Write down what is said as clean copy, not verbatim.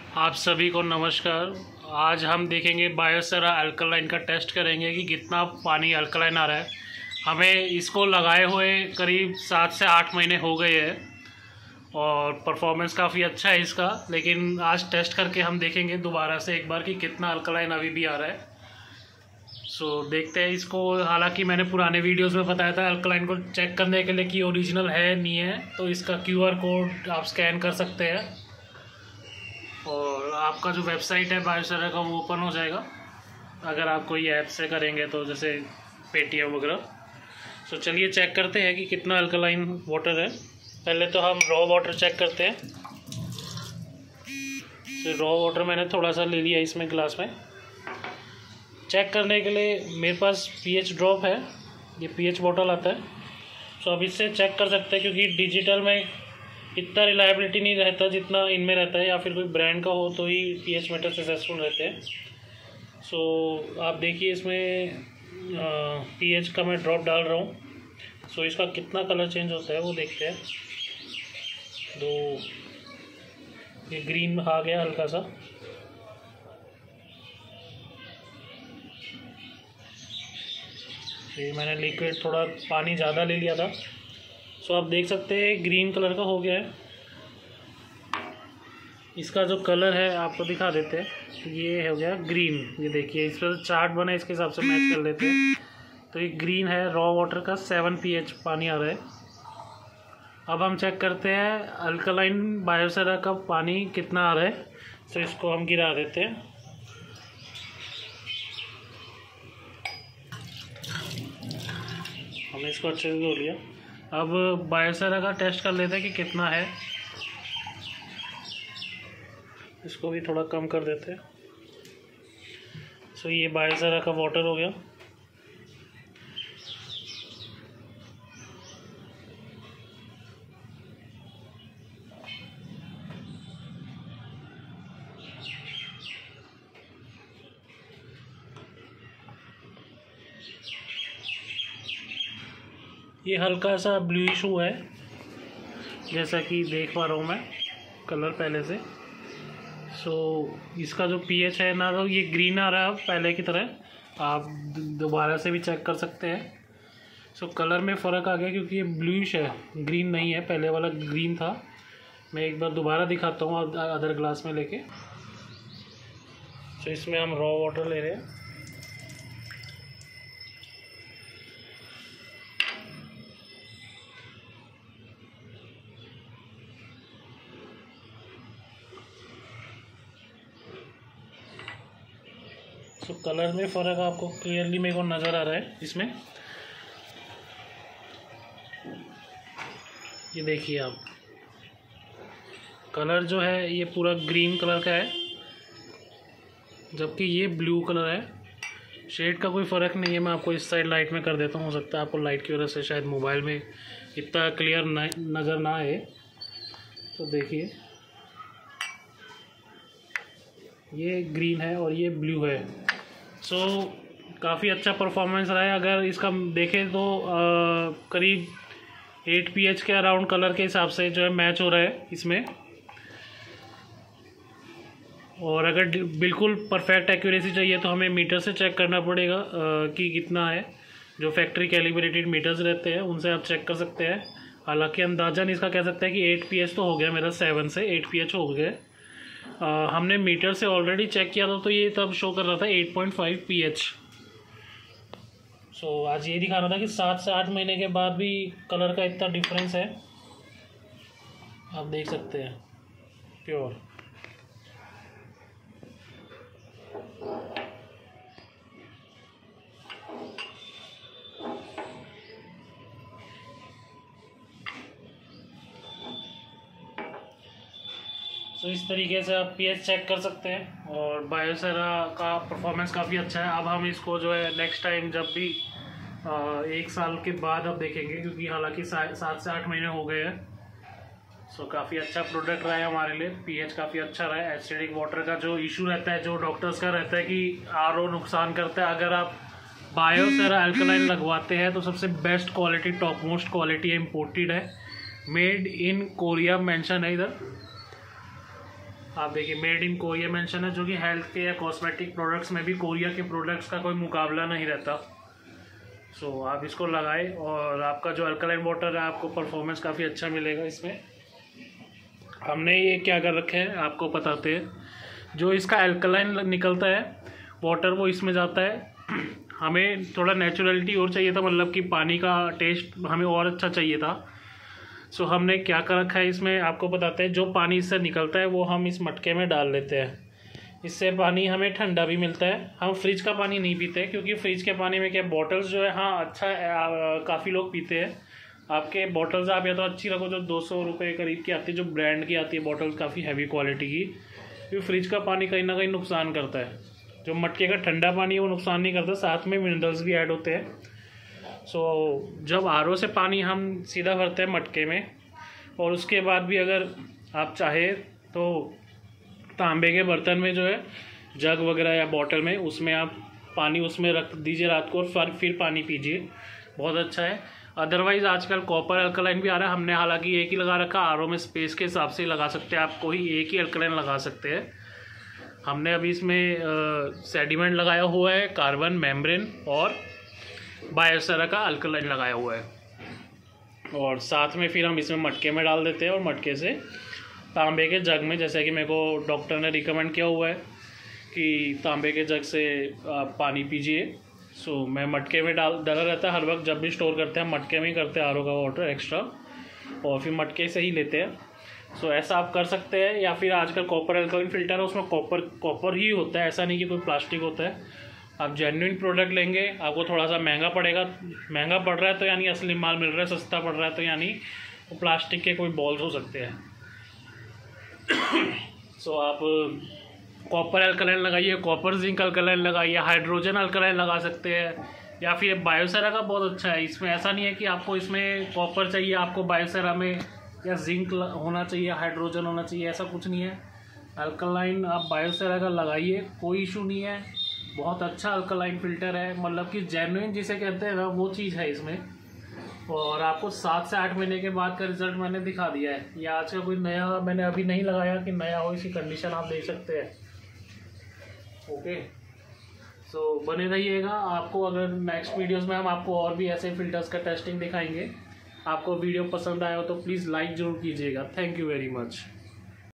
आप सभी को नमस्कार। आज हम देखेंगे बायोसेरा अल्कलाइन का टेस्ट करेंगे कि कितना पानी अल्कलाइन आ रहा है। हमें इसको लगाए हुए करीब 7 से 8 महीने हो गए हैं और परफॉर्मेंस काफ़ी अच्छा है इसका, लेकिन आज टेस्ट करके हम देखेंगे दोबारा से एक बार कि कितना अल्कलाइन अभी भी आ रहा है। देखते हैं इसको। हालांकि मैंने पुराने वीडियोस में बताया था अल्कलाइन को चेक करने के लिए कि ओरिजिनल है नहीं है, तो इसका QR कोड आप स्कैन कर सकते हैं और आपका जो वेबसाइट है बायोसेरा का वो ओपन हो जाएगा अगर आप कोई ऐप से करेंगे, तो जैसे पेटीएम वगैरह। चलिए चेक करते हैं कि कितना अल्कलाइन वाटर है। पहले तो हम रॉ वाटर चेक करते हैं। रॉ वाटर मैंने थोड़ा सा ले लिया इसमें ग्लास में। चेक करने के लिए मेरे पास pH ड्रॉप है, ये pH बॉटल आता है। अब इससे चेक कर सकते हैं, क्योंकि डिजिटल में इतना रिलायबिलिटी नहीं रहता जितना इनमें रहता है, या फिर कोई ब्रांड का हो तो ही pH मीटर सक्सेसफुल रहते हैं। आप देखिए इसमें pH का मैं ड्रॉप डाल रहा हूँ। इसका कितना कलर चेंज होता है वो देखते हैं। ये ग्रीन आ गया हल्का सा। ये मैंने लिक्विड थोड़ा पानी ज़्यादा ले लिया था। आप देख सकते हैं ग्रीन कलर का हो गया है। इसका जो कलर है आपको दिखा देते हैं। ये हो गया ग्रीन। ये देखिए इस पर चार्ट बना है, इसके हिसाब से मैच कर लेते हैं। तो ये ग्रीन है, रॉ वाटर का 7 pH पानी आ रहा है। अब हम चेक करते हैं अल्कलाइन बायोसेरा का पानी कितना आ रहा है। इसको हम गिरा देते हैं। हमने इसको अच्छे से धो लिया। अब बायोसेरा का टेस्ट कर लेते हैं कि कितना है। इसको भी थोड़ा कम कर देते हैं। ये बायोसेरा का वाटर हो गया। ये हल्का सा ब्लूइश हुआ है, जैसा कि देख पा रहा हूँ मैं कलर पहले से। इसका जो pH है ना, तो ये ग्रीन आ रहा है पहले की तरह। आप दोबारा से भी चेक कर सकते हैं। कलर में फ़र्क आ गया, क्योंकि ये ब्लूइश है, ग्रीन नहीं है। पहले वाला ग्रीन था। मैं एक बार दोबारा दिखाता हूँ अदर ग्लास में लेके। इसमें हम रॉ वाटर ले रहे हैं। कलर में फ़र्क आपको क्लियरली मेरे को नज़र आ रहा है इसमें। ये देखिए आप, कलर जो है ये पूरा ग्रीन कलर का है, जबकि ये ब्लू कलर है। शेड का कोई फ़र्क नहीं है। मैं आपको इस साइड लाइट में कर देता हूँ, हो सकता है आपको लाइट की वजह से शायद मोबाइल में इतना क्लियर नज़र ना आए। देखिए ये ग्रीन है और ये ब्लू है। काफ़ी अच्छा परफॉर्मेंस रहा है। अगर इसका देखें तो करीब 8 pH के अराउंड कलर के हिसाब से जो है मैच हो रहा है इसमें। और अगर बिल्कुल परफेक्ट एक्यूरेसी चाहिए तो हमें मीटर से चेक करना पड़ेगा कि कितना है। जो फैक्ट्री कैलिब्रेटेड मीटर्स रहते हैं उनसे आप चेक कर सकते हैं। हालांकि अंदाज़न इसका कह सकते हैं कि 8 pH तो हो गया मेरा, 7 से 8 pH हो गया। हमने मीटर से ऑलरेडी चेक किया था, तो ये तब शो कर रहा था 8.5 pH। आज ये दिखा रहा था कि 7 से 8 महीने के बाद भी कलर का इतना डिफरेंस है। आप देख सकते हैं प्योर। इस तरीके से आप pH चेक कर सकते हैं और बायोसेरा का परफॉर्मेंस काफ़ी अच्छा है। अब हम इसको जो है नेक्स्ट टाइम जब भी 1 साल के बाद अब देखेंगे, क्योंकि हालांकि 7 से 8 महीने हो गए हैं। काफ़ी अच्छा प्रोडक्ट रहा है हमारे लिए। pH काफ़ी अच्छा रहा है। एसिडिक वाटर का जो इशू रहता है, जो डॉक्टर्स का रहता है कि RO नुकसान करता है, अगर आप बायोसेरा अल्कलाइन लगवाते हैं तो सबसे best quality, top most quality है, इम्पोर्टेड है, मेड इन कोरिया मेंशन है इधर। आप देखिए मेड इन कोरिया मेंशन है, जो कि हेल्थ के या कॉस्मेटिक प्रोडक्ट्स में भी कोरिया के प्रोडक्ट्स का कोई मुकाबला नहीं रहता। सो आप इसको लगाएं और आपका जो अल्कलाइन वाटर है आपको परफॉर्मेंस काफ़ी अच्छा मिलेगा। इसमें हमने ये क्या कर रखे हैं आपको बताते हैं। जो इसका अल्कलाइन निकलता है वाटर वो इसमें जाता है। हमें थोड़ा नेचुरलिटी और चाहिए था, मतलब कि पानी का टेस्ट हमें और अच्छा चाहिए था। सो हमने क्या कर रखा है इसमें आपको बताते हैं। जो पानी इससे निकलता है वो हम इस मटके में डाल लेते हैं। इससे पानी हमें ठंडा भी मिलता है। हम फ्रिज का पानी नहीं पीते क्योंकि फ्रिज के पानी में क्या बॉटल्स जो है हाँ अच्छा काफ़ी लोग पीते हैं। आपके बॉटल्स आप या तो अच्छी रखो जो 200 रुपये करीब की आती है, जो ब्रांड की आती है बॉटल्स काफ़ी हैवी क्वालिटी की, क्योंकि फ्रिज का पानी कहीं ना कहीं नुकसान करता है। जो मटके का ठंडा पानी है वो नुकसान नहीं करता, साथ में मिनरल्स भी ऐड होते हैं। सो जब आरओ से पानी हम सीधा भरते हैं मटके में, और उसके बाद भी अगर आप चाहे तो तांबे के बर्तन में जो है जग वगैरह या बॉटल में, उसमें आप पानी उसमें रख दीजिए रात को और फिर पानी पीजिए, बहुत अच्छा है। अदरवाइज़ आजकल कॉपर अल्कलाइन भी आ रहा है। हमने हालांकि एक ही लगा रखा, आरओ में स्पेस के हिसाब से लगा सकते हैं, आप कोई एक ही अल्कलाइन लगा सकते हैं। हमने अभी इसमें सेडिमेंट लगाया हुआ है, कार्बन मेम्ब्रेन और बायोसेरा का अल्कलाइन लगाया हुआ है, और साथ में फिर हम इसमें मटके में डाल देते हैं और मटके से तांबे के जग में, जैसे कि मेरे को डॉक्टर ने रिकमेंड किया हुआ है कि तांबे के जग से आप पानी पीजिए। सो मैं मटके में डाला रहता है हर वक्त, जब भी स्टोर करते हैं मटके में ही करते हैं आरओ का वाटर एक्स्ट्रा, और फिर मटके से ही लेते हैं। सो ऐसा आप कर सकते हैं। या फिर आजकल कॉपर अल्कलाइन फ़िल्टर है, उसमें कॉपर ही होता है, ऐसा नहीं कि कोई प्लास्टिक होता है। आप जेन्युइन प्रोडक्ट लेंगे, आपको थोड़ा सा महंगा पड़ेगा। महंगा पड़ रहा है तो यानी असली माल मिल रहा है, सस्ता पड़ रहा है तो यानी वो प्लास्टिक के कोई बॉल्स हो सकते हैं। सो आप कॉपर अल्कलाइन लगाइए, कॉपर जिंक अल्कलाइन लगाइए, हाइड्रोजन अल्कलाइन लगा सकते हैं, या फिर बायोसेरा का बहुत अच्छा है। इसमें ऐसा नहीं है कि आपको इसमें कॉपर चाहिए, आपको बायोसेरा में या जिंक होना चाहिए, हाइड्रोजन होना चाहिए, ऐसा कुछ नहीं है। अल्कलाइन आप बायोसेरा का लगाइए, कोई इशू नहीं है। बहुत अच्छा अल्कलाइन फ़िल्टर है, मतलब कि जेन्युइन जिसे कहते हैं ना वो चीज़ है इसमें। और आपको 7 से 8 महीने के बाद का रिजल्ट मैंने दिखा दिया है। ये आज का कोई नया मैंने अभी नहीं लगाया कि नया हो, इसी कंडीशन आप देख सकते हैं। ओके, सो बने रहिएगा। आपको अगर नेक्स्ट वीडियोस में हम आपको और भी ऐसे फ़िल्टर्स का टेस्टिंग दिखाएंगे। आपको वीडियो पसंद आया हो तो प्लीज़ लाइक ज़रूर कीजिएगा। Thank you very much.